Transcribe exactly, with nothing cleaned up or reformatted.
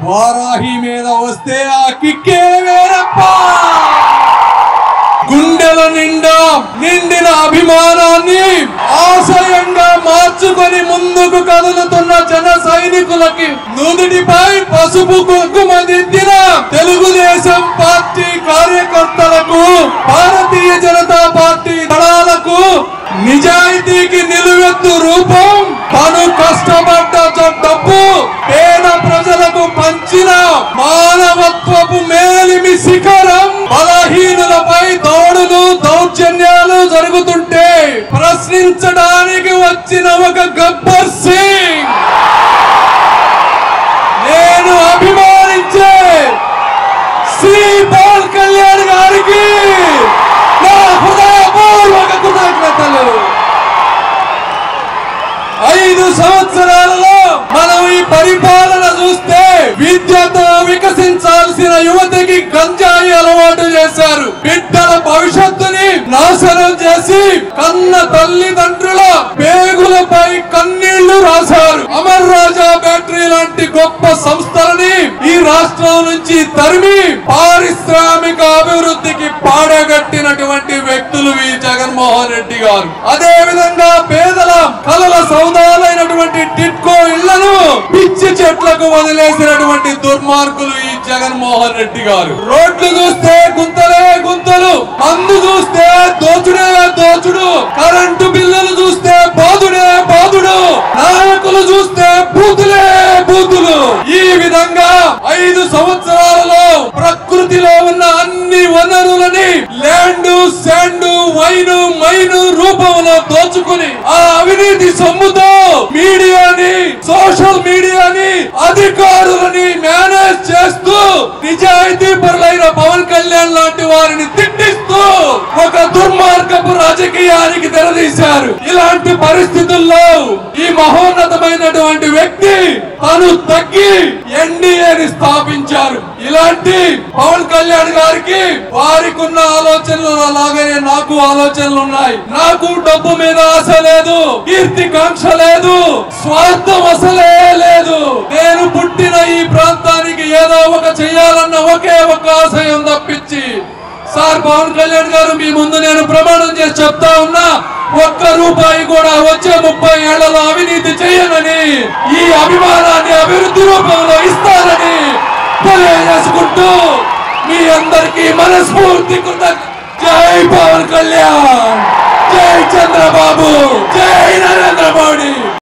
వారాహి మీద వస్తే ఆ కిక్కే వేరప్ప. గుండెల నిండా నిండిన అభిమానాన్ని ఆశయంగా మార్చుకొని ముందుకు కదులుతున్న జన సైనికులకి నుదుటిపై పసుపు కుంకుమ దిద్దిన తెలుగుదేశం పార్టీ కార్యకర్తలకు, భారతీయ జనతా పార్టీ దళాలకు నిజాయితీకి నిలువెత్తు రూపం తను కష్టపడ్డ డబ్బు పేద ప్రజలకు పంచిన మానవత్వపు మేలిమి శిఖరం బలహీనులపై దౌడులు దౌర్జన్యాలు జరుగుతుంటే ప్రశ్నించడానికి వచ్చిన ఒక గబ్బర్ సింగ్, నేను అభిమానించే శ్రీ పవన్ కళ్యాణ్ గారికి నా హృదయపూర్వక కృతజ్ఞతలు. ఐదు సంవత్సరాలలో మనం ఈ పరిపాలన చూస్తే విద్యతో వికసించాల్సిన యువతకి గంజాయి అలవాటు చేశారు. బిడ్డల భవిష్యత్తుని నాశనం చేసి కన్న తల్లిదండ్రుల పేగులపై కన్నీళ్లు రాశారు. అమర్ రాజా బ్యాటరీ లాంటి గొప్ప సంస్థలని ఈ రాష్ట్రం నుంచి తరిమి పారిశ్రామిక అభివృద్ధికి పాడగట్టినటువంటి వ్యక్తులు ఈ జగన్మోహన్ రెడ్డి గారు. అదే విధంగా పేదల కలల సౌదాలైనటువంటి టిట్కో ఇళ్లను పిచ్చి చెట్లకు వదిలేసినటువంటి దుర్మార్గులు ఈ జగన్మోహన్ రెడ్డి గారు. రోడ్లు చూస్తే గుంతలే గుంతలు, మందు చూస్తే దోచుడే దోచుడు, కరెంటు బిల్లులు చూస్తే బాధుడే బాధుడు, నాయకులు చూస్తే బూతులే బూతులు. ఈ విధంగా ఐదు సంవత్సరాలలో ప్రకృతిలో ఉన్న అన్ని వనరులని ల్యాండ్ శాండ్ వైను మైను రూపంలో దోచుకుని ఆ అవినీతి సొమ్ముతో మీడియాని, సోషల్ మీడియాని, అధికారులని మేనేజ్ చేస్తూ నిజాయితీ పరులైన పవన్ కళ్యాణ్ లాంటి వారిని తిట్టిస్తూ ఒక దుర్మార్గపు రాజకీయానికి తెరదీశారు. ఇలాంటి పరిస్థితుల్లో ఈ మహోన్నతమైనటువంటి వ్యక్తి తను తగ్గి ఎన్డీఏని స్థాపించారు. ఇలాంటి పవన్ కళ్యాణ్ గారికి వారికి ఉన్న ఆలోచనలు లాగానే నాకు ఆలోచనలు ఉన్నాయి. నాకు డబ్బు మీద ఆశ లేదు, కీర్తి కాంక్ష లేదు, స్వార్థం అసలే లేదు. నేను పుట్టిన ఈ ప్రాంతానికి ఏదో ఒక చెయ్యాలన్న ఒకే ఒక ఆశయం తప్పించి, సార్ పవన్ కళ్యాణ్ గారు మీ ముందు నేను ప్రమాణం చేసి చెప్తా ఉన్నా, ఒక్క రూపాయి కూడా వచ్చే ముప్పై ఏళ్లలో అవినీతి చేయనని, ఈ అభిమానాన్ని అభివృద్ధి రూపంలో ఇస్తానని తెలియజేసుకుంటూ మీ అందరికీ మనస్ఫూర్తి కృతజ్ఞతలు. జై పవన్ కళ్యాణ్, జై చంద్రబాబు, జై నరేంద్ర మోడీ.